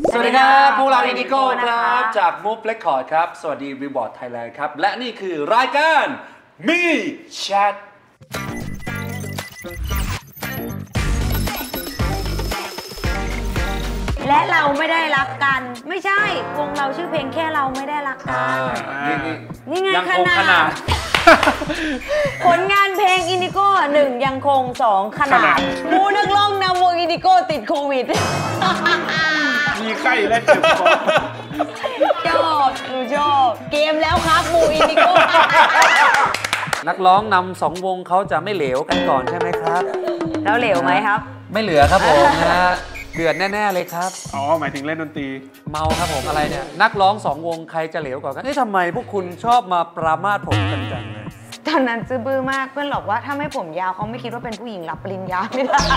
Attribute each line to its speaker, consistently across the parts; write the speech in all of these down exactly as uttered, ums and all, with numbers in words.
Speaker 1: สวัสดีครับพวกเราอินดิโก้ครับจากมูฟเรคคอร์ดครับสวัสดีรีบอร์ดไทยแลนด์ครับและนี่คือรายการมีแชท
Speaker 2: และเราไม่ได้รักกันไม่ใช่วงเราชื่อเพลงแค่เราไม่ได้รักกันนี่นี่ไงขนาดผลงานเพลงอินดิโก้หนึ่งยังคงสองขนาดมูนักร้องนำวงอินดิโก้ติดโควิด
Speaker 3: มีไข้และเจ็บคอ
Speaker 2: ชอบหนูชอบเกมแล้วครับมูอินดิโก้
Speaker 1: นักร้องนำสองวงเขาจะไม่เหลวกันก่อนใช่ไหมครับ
Speaker 2: แล้วเหลวไหมครับ
Speaker 1: ไม่เหลือครับผมนะฮะเดือดแน่ๆเลยครับ
Speaker 3: อ๋อหมายถึงเล่นดนตรี
Speaker 1: เมาครับผมอะไรเนี่ยนักร้องสองวงใครจะเหลวกว่ากันนี่ทำไมพวกคุณชอบมาปรามาสผมกันจังเลย
Speaker 2: ตอนนั้นซื้อบื้อมากเพื่อนหลอกว่าถ้าไม่ผมยาวเขาไม่คิดว่าเป็นผู้หญิงรับปริญญาไม่ได้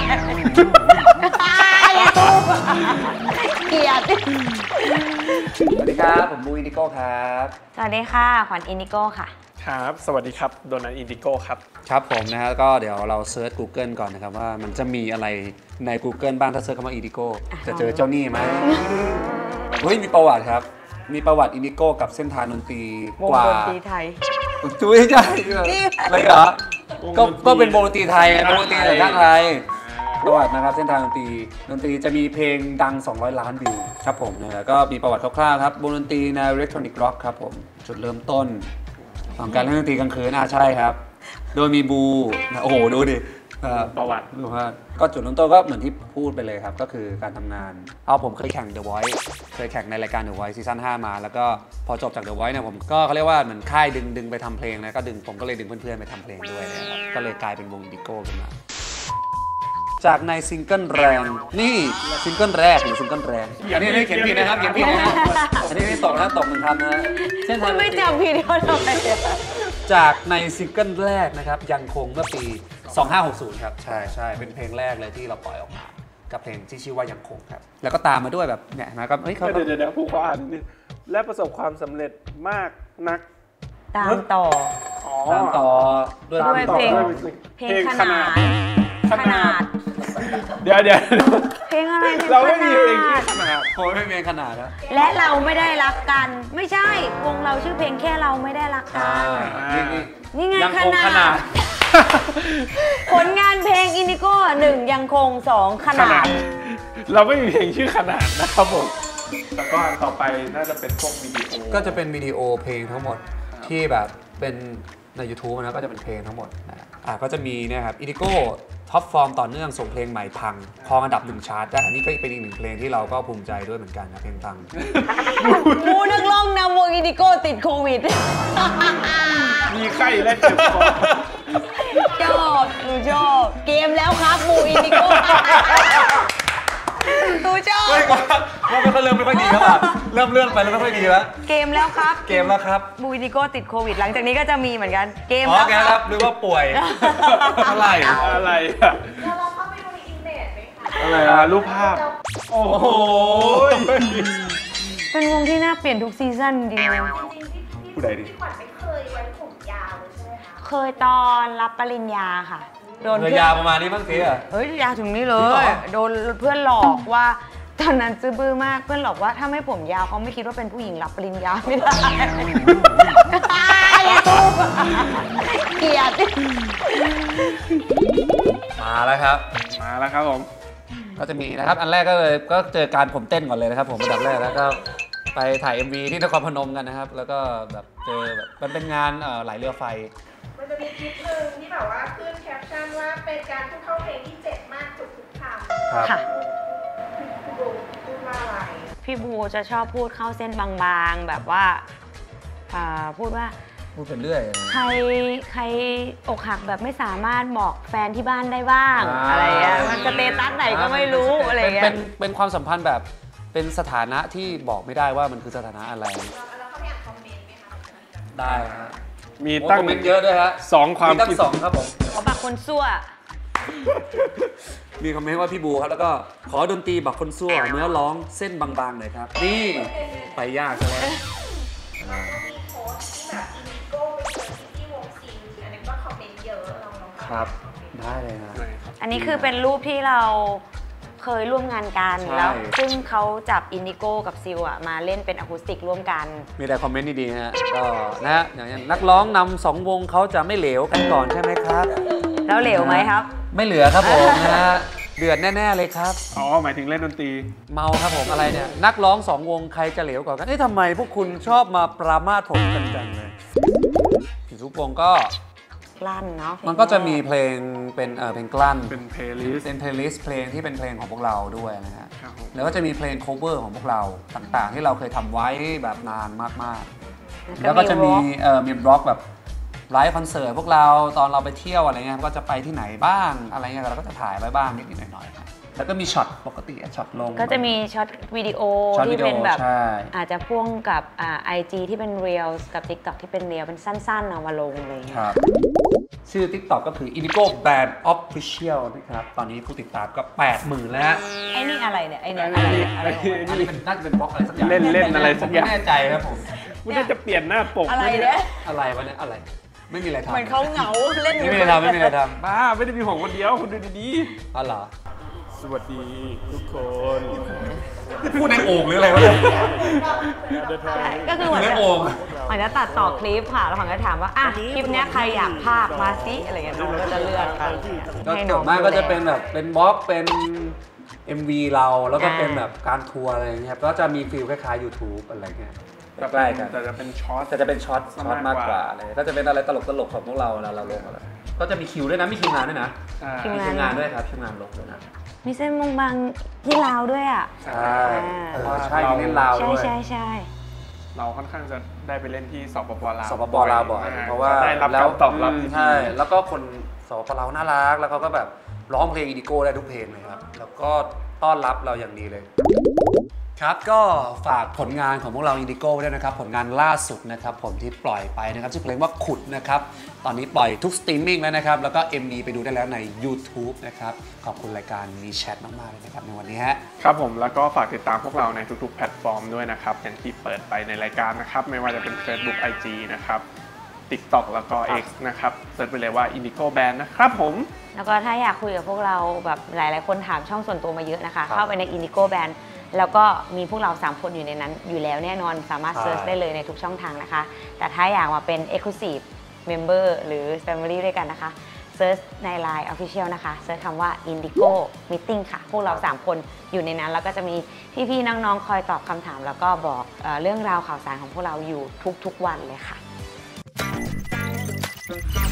Speaker 2: เกลียด
Speaker 1: สวัสดีครับผมบูอินดิโก้ครับ
Speaker 2: สวัสดีค่ะขวัญอินดิโก้ค่ะ
Speaker 3: ครับสวัสดีครับโดนัทอินดิโก้ครับ
Speaker 1: ครับผมนะฮะก็เดี๋ยวเราเซิร์ช Google ก่อนนะครับว่ามันจะมีอะไรใน Google บ้างถ้าเซิร์ชคำว่าอินดิโก้จะเจอเจ้านี่ไหมเฮ้ยมีประวัติครับมีประวัติอินดิโก้กับเส้นทางดนตรีกว่า
Speaker 2: ดนตรีไทย
Speaker 1: จุ้ยใช่อะไรเหรอก็ก็เป็นวงดนตรีไทยนะวงดนตรีจากไทยประวัตินะครับเส้นทางดนตรีดนตรีจะมีเพลงดังสองร้อยล้านวิวครับผมนะฮะก็มีประวัติคร่าวๆครับวงดนตรีในอิเล็กทรอนิกส์ร็อกครับผมจุดเริ่มต้นของการเล่นดนตรีกลางคืนอ่ะใช่ครับโดยมีบูโอ้โหดูดิ
Speaker 3: ประวัติ
Speaker 1: ดูว่าก็จุดเริ่มต้นก็เหมือนที่พูดไปเลยครับก็คือการทำงานเอาผมเคยแข่ง The Voice เคยแข่งในรายการ The Voice ซีซั่นห้ามาแล้วก็พอจบจาก The Voice เนี่ยผมก็เขาเรียกว่าเหมือนค่ายดึงดึงไปทำเพลงนะก็ดึงผมก็เลยดึงเพื่อนๆไปทำเพลงด้วยนะครับก็เลยกลายเป็นวงอินดิโก้ขึ้นมาจากในซิงเกิลแรงนี่ซิงเกิลแรกหรือซิงเกิลแรงอันนี้เขียนผิดนะครับเขียนผิดนะอันนี้ไม่ตกนะตกหนึ่งคำนะ
Speaker 2: เส้นทางไม่จำผิดเขาทำไม
Speaker 1: จากในซิงเกิลแรกนะครับยังคงเมื่อปีสองพันห้าร้อยหกสิบครับใช่ใช่เป็นเพลงแรกเลยที่เราปล่อยออกมากับเพลงที่ชื่อว่ายังคงครับแล้วก็ตามมาด้วยแบบเนี่ยนะก็เฮ้ยเขา
Speaker 3: เดี๋ยวเดี๋ยวผู้ว่านี่และประสบความสำเร็จมากนัก
Speaker 2: ตามต่อ
Speaker 1: ตามต่อ
Speaker 2: ด้วยเพลงเพลงขนาดขนาด
Speaker 3: เดี๋ยวเดี๋ยว
Speaker 2: เพลงอะไร
Speaker 3: เราไม่มีเพลงขนาด
Speaker 1: โอ้ยไม่มีขนาดแล้ว
Speaker 2: และเราไม่ได้รักกันไม่ใช่วงเราชื่อเพลงแค่เราไม่ได้รักกันนี่ไงขนาดผลงานเพลงอินดิโก้หนึ่งยังคงสองขนาด
Speaker 3: เราไม่มีเพลงชื่อขนาดนะครับผมแต่ก็ต่อไปน่าจะเป็นพวกวิดีโอ
Speaker 1: ก็จะเป็นวิดีโอเพลงทั้งหมดที่แบบเป็นใน ยูทูบ นะก็จะเป็นเพลงทั้งหมดนะอ่ะก็จะมีเนี่ยครับอินดิโก้ท็อปฟอร์มต่อเนื่องส่งเพลงใหม่พังครองอันดับหนึ่งชาร์ตได้อันนี้ก็เป็นอีกหนึ่งเพลงที่เราก็ภูมิใจด้วยเหมือนกันนะเพลงพัง
Speaker 2: มูนักร้องนำวงอินดิโก้ติดโควิด
Speaker 3: มีไข้และเจ็บคอ
Speaker 2: ชอบหนูชอบเกมแล้วครับมูอินดิโก้หนูชอบ
Speaker 1: ไม่ก็มันก็เริ่มไม่ค่อยดีแล้วอ่ะเริ่มเลื่อนไปแล้วไม่ค่อยดีแล้ว
Speaker 2: เกมแล้วครับ
Speaker 1: เกมแล้วครับ
Speaker 2: มูอินดิโก้ติดโควิดหลังจากนี้ก็จะมีเหมือนกันเกม
Speaker 1: แล้วครับหรือว่าป่วยอะไร
Speaker 3: อะไร
Speaker 4: เราเข้าไปดูในอินเทอร์เน็ตไหมคะ
Speaker 3: อะไรอ่ะรูปภาพโอ้โห
Speaker 2: เป็นวงที่น่าเปลี่ยนทุกซีซั่นจริงๆ
Speaker 3: ผู้ใดดิ
Speaker 4: พี่ขวัญไม่เคยไว้ผมยาวเลยใช่ไหมคะ
Speaker 2: เคยตอนรับปริญญาค่ะ
Speaker 1: โดนเพื่อนยาวประมาณนี้บ้างสิอ่ะ
Speaker 2: เฮ้ยยาวถึงนี้เลยโดนเพื่อนหลอกว่าตอนนั้นซื้อบื้อมากเพื่อนหลอกว่าถ้าไม่ผมยาวเขาไม่คิดว่าเป็นผู้หญิงรับปริญญาไม่ได้เกลียด
Speaker 1: มาแล้วครับ
Speaker 3: มาแล้วครับผม
Speaker 1: ก็จะมีนะครับอันแรกก็เลยก็เจอการผมเต้นก่อนเลยนะครับผมอันดับแรกแล้วก็ไปถ่าย เอ็ม วี ที่นครพนมกันนะครับแล้วก็แบบเจอแบบมันเป็นงานไหลเรือไฟ
Speaker 4: มันจะมีคลิปหนึ่งที่แบบว่าขึ้นแคปชั่นว่าเป็นการพูดเข้าเพลงที่เจ็บมากทุกทุกคำ
Speaker 2: ค่ะ
Speaker 4: พี่บูพูดว่าอะไร
Speaker 2: พี่บูจะชอบพูดเข้าเส้นบางๆแบบว่าพูดว่า
Speaker 1: พูดเป็นเรื่อย
Speaker 2: ใครใครอกหักแบบไม่สามารถบอกแฟนที่บ้านได้บ้างอะไรอ่ะมันสเตตัสไหนก็ไม่รู้อะไรเงี้ย
Speaker 1: เป็นเป็นความสัมพันธ์แบบเป็นสถานะที่บอกไม่ได้ว่ามันคือสถานะอะไร
Speaker 4: แล้วเขาอยากคอมเมนต์ไหมคะ
Speaker 1: ได้ฮะ
Speaker 3: มีตั้ง
Speaker 1: เยอะด้วยฮะ
Speaker 3: สองความ
Speaker 1: คิดสองครับผม
Speaker 2: ขอบักคนซั่ว
Speaker 1: มีคอมเมนต์ว่าพี่บูครับแล้วก็ขอดนตรีบักคนซั่วเนื้อร้องเส้นบางๆหน่อยครับนี่ไปยากใช่ไหม
Speaker 4: มีโพสที่แบบอินดิโก้ไปเจอที่วงซีนอันนี้ก็คอมเมนต์เยอะลองๆ
Speaker 1: ครับได้เลยนะ
Speaker 2: อันนี้คือเป็นรูปที่เราเคยร่วมงานกัน
Speaker 1: ใช่
Speaker 2: แล้วซึ่งเขาจับอินดิโก้กับซิลอะมาเล่นเป็นอะคูสติกร่วมกัน
Speaker 1: มีแต่คอมเมนต์ดีๆฮะก็นะฮะอย่างอย่างนักร้องนำสองวงเขาจะไม่เหลวกันก่อนใช่ไหมครับ
Speaker 2: แล้วเหลวไหมครับ
Speaker 1: ไม่เหลือครับผมนะฮะเดือดแน่ๆเลยครับ
Speaker 3: อ๋อหมายถึงเล่นดนตรี
Speaker 1: เมาครับผมอะไรเนี่ยนักร้องสองวงใครจะเหลวกว่ากันเอ๊ะทำไมพวกคุณชอบมาปรามาสผมกันจังเลยทุกวงก็
Speaker 2: กลั้นเนาะ
Speaker 1: มันก็จะมีเพลงเป็นเออเพลงกลั้น
Speaker 3: เป็นเพลย์ลิสต์
Speaker 1: เป็นเพลย์ลิสต์เพลงที่เป็นเพลงของพวกเราด้วยนะฮะ
Speaker 3: ครับผม
Speaker 1: แล้วก็จะมีเพลง cover ของพวกเราต่างๆ ที่เราเคยทำไว้แบบนานมากๆ แล้วก็จะมีเอ่อมีบล็อกแบบไลฟ์คอนเสิร์ตพวกเราตอนเราไปเที่ยวอะไรเงี้ยก็จะไปที่ไหนบ้างอะไรเงี้ยเราก็จะถ่ายไว้บ้างนิดๆหน่อยๆแล้วก็มีช็อตปกติช็อตลง
Speaker 2: ก็จะมีช็อตวิดีโอ
Speaker 1: ช็อตวิ
Speaker 2: ที่
Speaker 1: ดีโอ
Speaker 2: เป็นแบบ
Speaker 1: ใช่
Speaker 2: อาจจะพ่วงกับอ่าไอจีที่เป็นเรียลกับ TikTok ที่เป็นเรียลเป็นสั้นๆเอามาลงอะไรอย่างเงี้
Speaker 1: ค
Speaker 2: ย
Speaker 1: รับชื่อ TikTok ก็คือ Indigo Band Official นะครับตอนนี้ผู้ติดตามก็ แปดหมื่น แล้วฮะ
Speaker 2: ไอ้นี่อะไรเนี่ยไอ้เนี่ยอะไรเนี่ยอะไรของมัน
Speaker 1: อันนี้เป็นน่าจะเป็นบล็อกอะไรสักอย่าง
Speaker 3: เล่นเล่นอะไรสักอย่าง
Speaker 1: ผมไม่แน่ใจครับผม
Speaker 3: คุณน่าจะเปลี่ยนหน้าปก
Speaker 2: อะไรเนี่ย
Speaker 1: อะไรวะเนี่ยอะไรไม่มีอะไรทำ
Speaker 2: เหมือนเขาเหงาเล่น
Speaker 1: ไม่มีอะไรทำไม่มีอะไรท
Speaker 3: บ้าไม่ได้มีผมคนเดียวคุณดูดี
Speaker 1: ำอ๋อเหรอ
Speaker 3: ๆสวัสดีทุกคน
Speaker 1: พูดในโอ่งหรืออะไรวะเนี่ย
Speaker 2: ก็คือเหมือน
Speaker 1: ใน
Speaker 2: จะ
Speaker 1: โอ่ง
Speaker 2: เหมือนจะตัดต่อคลิปค่ะแล้วผมก็ถามว่าอ่ะคลิปเนี้ยใครอยากพากย์มาซิอะไรเงี้ยน้องก็จะเลือกกัน
Speaker 1: ก็
Speaker 2: ให้
Speaker 1: จ
Speaker 2: น้อบ ง
Speaker 1: มากก็จะ
Speaker 2: ดูแล
Speaker 1: เป็นแบบเป็นบล็อกเป็น เอ็ม วี เราแล้วก็
Speaker 2: อ่า
Speaker 1: เป็นแบบการทัวร์อะไรอย่างเงี้ยครับก็จะมีฟีลคล้ายๆ YouTube อะไรเงี้ย
Speaker 3: แต่
Speaker 1: ใกล้กัน
Speaker 3: แต่จะเป็นช็อต
Speaker 1: แต่จะเป็นช็อตช็อตมากกว่า
Speaker 3: มากกว่า
Speaker 1: เลยก็จะเป็นอะไรตลกๆของพวกเราเราเราลงอะไรก็จะมีคิวด้วยนะมีคิวงานด้วยนะ
Speaker 3: อ่า
Speaker 2: คิว
Speaker 1: มีคิวงานด้วยครับคิวงานลงด้วยนะ
Speaker 2: มีเส้นมงบางที่ลาวด้วยอ่ะ
Speaker 1: ใช่เออใช่มีเล่นลาว
Speaker 2: ใช่
Speaker 1: ด้วย
Speaker 2: ใช่ใช่
Speaker 3: เราค่อนข้างจะได้ไปเล่นที่สปปลาว
Speaker 1: สปปลาวบ่อย
Speaker 3: อ่
Speaker 1: เพราะว่า
Speaker 3: ได้รับ
Speaker 1: แล้
Speaker 3: การตอบรับที่
Speaker 1: ใช่แล้วก็คนสปปลาวน่ารักแล้วเขาก็แบบร้องเพลงอินดิโก้ได้ทุกเพลงเลยครับแล้วก็ต้อนรับเราอย่างดีเลย ครับก็ฝากผลงานของพวกเราอินดิโก้ด้วยนะครับผลงานล่าสุดนะครับผมที่ปล่อยไปนะครับชื่อเพลงว่าขุดนะครับตอนนี้ปล่อยทุกสตรีมมิ่งแล้วนะครับแล้วก็ เอ็ม วี ไปดูได้แล้วใน YouTube นะครับขอบคุณรายการมีแชทมากๆเลยนะครับในวันนี้ฮะ
Speaker 3: ครับผมแล้วก็ฝากติดตามพวกเราในทุกๆแพลตฟอร์มด้วยนะครับอย่างที่เปิดไปในรายการนะครับไม่ว่าจะเป็น Facebook ไอ จี นะครับ TikTok แล้วก็ X นะครับเซิร์ชไปเลยว่า Indigo Band นะครับผม
Speaker 2: แล้วก็ถ้าอยากคุยกับพวกเราแบบหลายๆคนถามช่องส่วนตัวมาเยอะนะคะ
Speaker 1: ครับ
Speaker 2: เข้าไปใน Indigo Band แล้วก็มีพวกเราสามคนอยู่ในนั้นอยู่แล้วแน่นอนสามารถ
Speaker 1: ใช่
Speaker 2: เซิร์ชได้เลยในทุกช่องทางนะคะ แต่ถ้าอยากมาเป็น Exclusive Member หรือ Family ด้วยกันนะคะเซิร์ชใน ไลน์ Official นะคะเซิร์ชคำว่า Indigo Meeting ค่ะ พวกเราสามคนอยู่ในนั้น แล้วก็จะมีพี่ๆน้องๆคอยตอบคำถาม แล้วก็บอกเอ่อเรื่องราวข่าวสารของพวกเราอยู่ทุกๆวันเลยค่ะ